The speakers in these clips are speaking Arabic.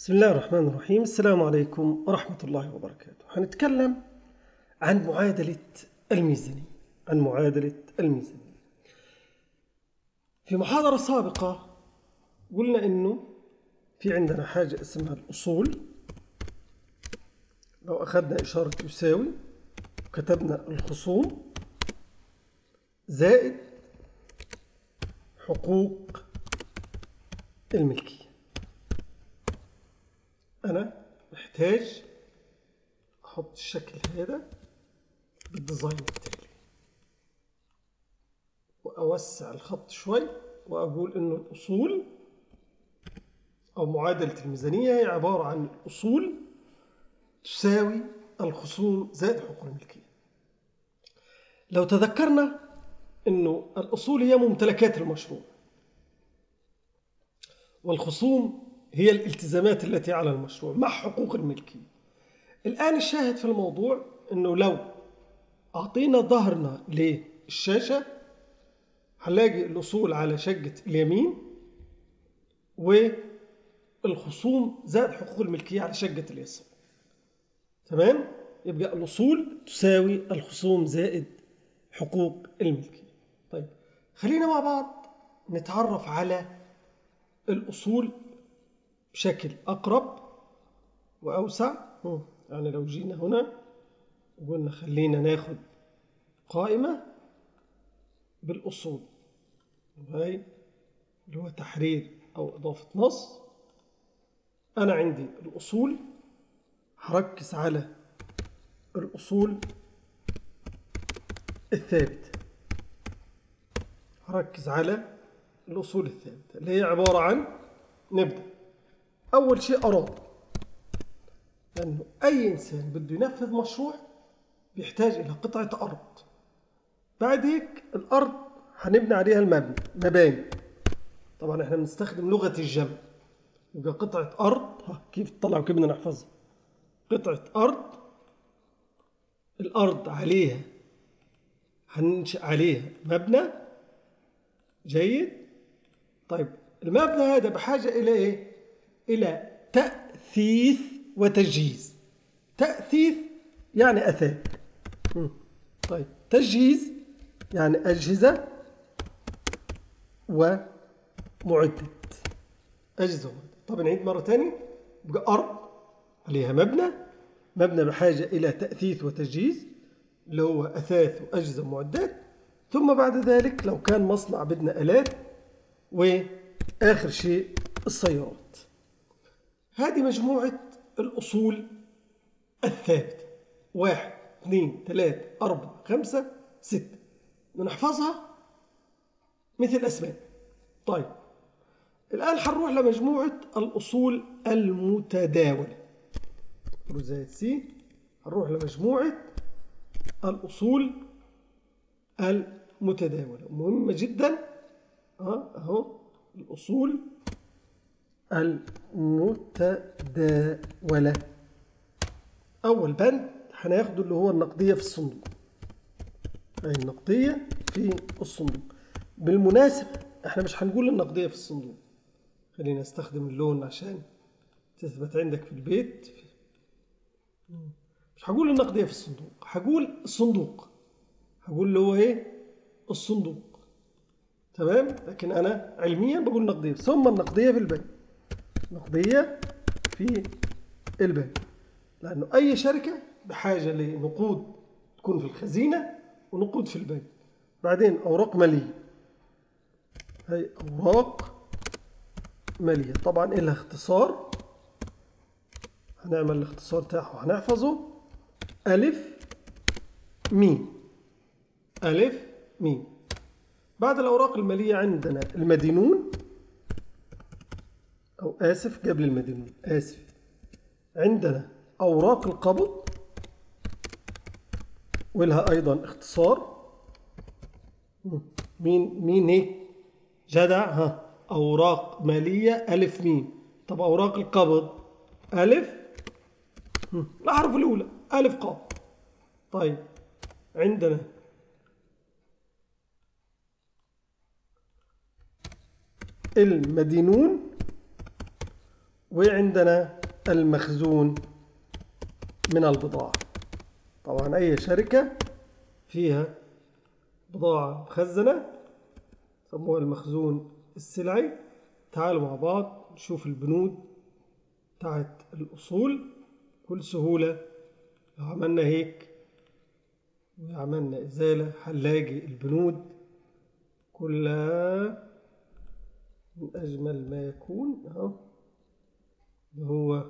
بسم الله الرحمن الرحيم. السلام عليكم ورحمة الله وبركاته. هنتكلم عن معادلة الميزانية. في محاضرة سابقة قلنا إنه في عندنا حاجة اسمها الأصول. لو أخذنا إشارة يساوي وكتبنا الخصوم زائد حقوق الملكية، أنا محتاج أحط الشكل هذا بالديزاين التالي وأوسع الخط شوي وأقول إنه الأصول أو معادلة الميزانية هي عبارة عن الأصول تساوي الخصوم زائد حقوق الملكية. لو تذكرنا إنه الأصول هي ممتلكات المشروع والخصوم هي الالتزامات التي على المشروع مع حقوق الملكية. الآن الشاهد في الموضوع إنه لو أعطينا ظهرنا للشاشة هنلاقي الأصول على شقة اليمين والخصوم زائد حقوق الملكية على شقة اليسار. تمام؟ يبقى الأصول تساوي الخصوم زائد حقوق الملكية. طيب خلينا مع بعض نتعرف على الأصول بشكل أقرب وأوسع. يعني لو جينا هنا وقلنا خلينا ناخد قائمة بالأصول، وهي اللي هو تحرير أو إضافة نص. أنا عندي الأصول هركز على الأصول الثابتة، اللي هي عبارة عن نبدأ أول شيء أراضي، لأنه أي إنسان بده ينفذ مشروع بيحتاج إلى قطعة أرض. بعد هيك الأرض هنبني عليها مباني. طبعا احنا بنستخدم لغة الجمع، يبقى قطعة أرض كيف تطلع وكيف بدنا نحفظها؟ قطعة أرض، الأرض عليها هننشئ عليها مبنى. جيد. طيب المبنى هذا بحاجة إلى إيه؟ إلى تأثيث وتجهيز. تأثيث يعني أثاث. طيب تجهيز يعني أجهزة ومعدات. طب نعيد مرة تانية. يبقى أرض عليها مبنى بحاجة إلى تأثيث وتجهيز اللي هو أثاث وأجهزة ومعدات. ثم بعد ذلك لو كان مصنع بدنا آلات، وآخر شيء السيارات. هذه مجموعة الأصول الثابتة. 1 2 3 4 5 6 نحفظها مثل أسماء. طيب الآن هنروح لمجموعة الأصول المتداولة. زائد سي. هنروح لمجموعة الأصول المتداولة، مهمة جدا. أهو الأصول المتداولة. أول بند هناخده اللي هو النقدية في الصندوق. أي النقدية في الصندوق. بالمناسبة احنا مش هنقول النقدية في الصندوق، خلينا نستخدم اللون عشان تثبت عندك في البيت. مش هقول النقدية في الصندوق، هقول الصندوق، هقول اللي هو ايه؟ الصندوق. تمام؟ لكن أنا علميا بقول نقدية، ثم النقدية في البنك. نقدية في البنك، لأنه أي شركة بحاجة لنقود تكون في الخزينة ونقود في البنك. بعدين أوراق مالية، هي أوراق مالية طبعا إلها اختصار، هنعمل الاختصار تاعه وهنحفظه. ألف ميم. ألف ميم. بعد الأوراق المالية عندنا المدينون، أو آسف قبل المدينون، آسف، عندنا أوراق القبض ولها أيضا اختصار. مين هيك جدع؟ أوراق مالية ألف ميم. طب أوراق القبض ألف، الأحرف الأولى ألف قاف. طيب عندنا المدينون وعندنا المخزون من البضاعة. طبعا أي شركة فيها بضاعة مخزنة سموها المخزون السلعي. تعالوا مع بعض نشوف البنود بتاعت الأصول بكل سهولة. لو عملنا هيك وعملنا إزالة هنلاقي البنود كلها من أجمل ما يكون أهو، اللي هو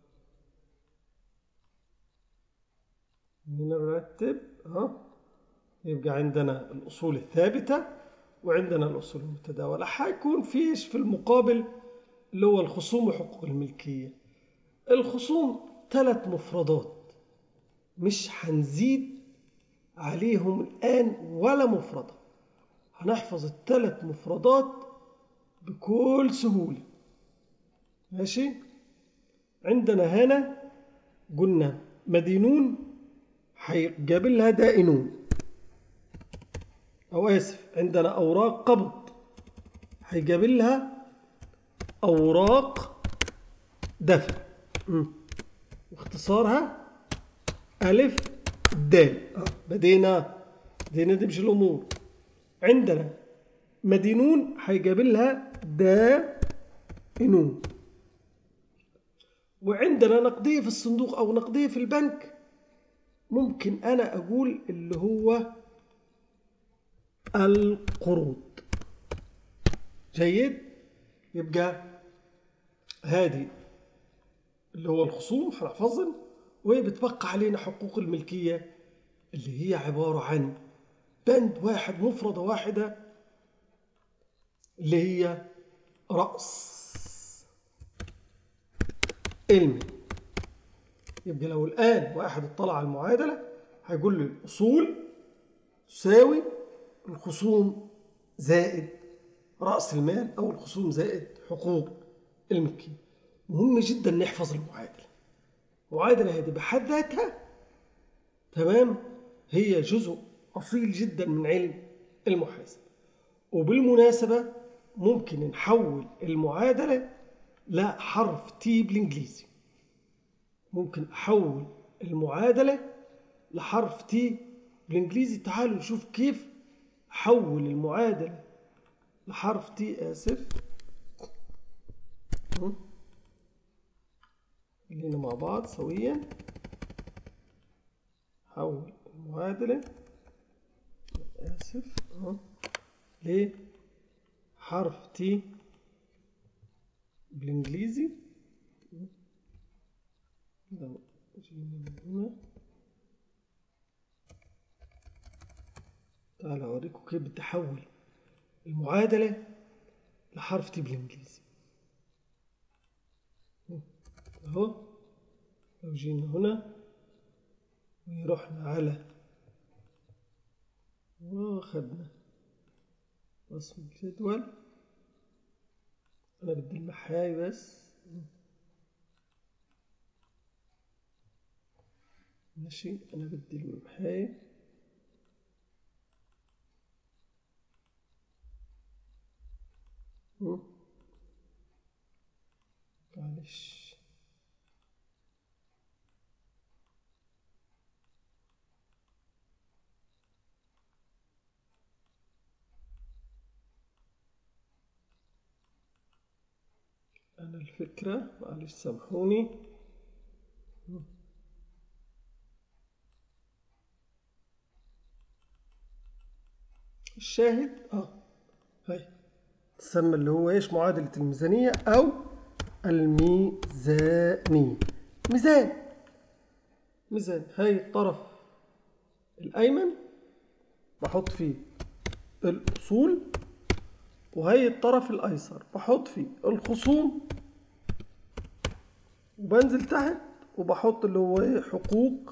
نرتب أهو. يبقى عندنا الأصول الثابتة وعندنا الأصول المتداولة. حيكون فيش في المقابل اللي هو الخصوم وحقوق الملكية. الخصوم 3 مفردات مش هنزيد عليهم الآن ولا مفردة، هنحفظ ال3 مفردات بكل سهولة. ماشي. عندنا هنا قلنا مدينون هيقابلها دائنون، أو آسف عندنا أوراق قبض هيقابلها أوراق دفع. واختصارها ألف دال. بدينا نمشي الأمور. عندنا مدينون هيقابلها دائنون. وعندنا نقدية في الصندوق أو نقدية في البنك، ممكن أنا أقول اللي هو القروض. جيد. يبقى هذه اللي هو الخصوم هنحفظهم، وبتبقى علينا حقوق الملكية اللي هي عبارة عن بند واحد، مفردة واحدة، اللي هي رأس المال. يبقى لو الآن واحد اطلع على المعادلة هيقول لي الأصول تساوي الخصوم زائد رأس المال، أو الخصوم زائد حقوق الملكية. مهم جدا نحفظ المعادلة. المعادلة هذه بحد ذاتها تمام هي جزء أصيل جدا من علم المحاسبة. وبالمناسبة ممكن نحول المعادلة لحرف تي بالإنجليزي. ممكن أحول المعادلة لحرف تي بالإنجليزي. تعالوا نشوف كيف أحول المعادلة لحرف تي. آسف، خلينا مع بعض سويا. حول المعادلة آسف لحرف تي بالإنجليزي. لو جينا من هنا تعالوا أوريكم كيف بتحول المعادلة لحرف تي بالإنجليزي. أهو لو جينا هنا ورحنا على وأخذنا رسم الجدول. أنا بدي المحاي بس. ماشي، أنا بدي المحاي. معلش أنا الفكرة، معلش سامحوني. الشاهد هاي تسمى اللي هو ايش؟ معادلة الميزانية أو الميزانية. ميزان هاي الطرف الأيمن بحط فيه الأصول، وهي الطرف الأيسر بحط فيه الخصوم، وبنزل تحت وبحط اللي هو حقوق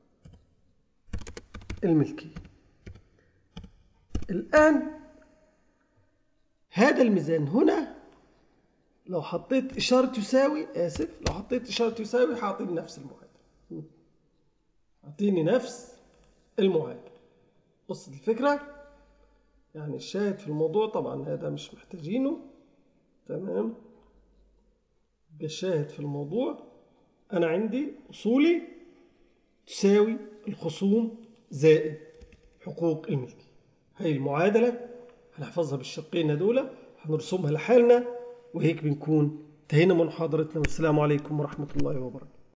الملكية. الآن هذا الميزان هنا لو حطيت إشارة يساوي، لو حطيت إشارة يساوي هعطيني نفس المعادلة. أعطيني نفس المعادلة. بص الفكرة يعني. الشاهد في الموضوع طبعا هذا مش محتاجينه. تمام. الشاهد في الموضوع أنا عندي أصولي تساوي الخصوم زائد حقوق الملك. هاي المعادلة هنحفظها بالشقين هذولا، هنرسمها لحالنا، وهيك بنكون انتهينا من محاضرتنا. والسلام عليكم ورحمة الله وبركاته.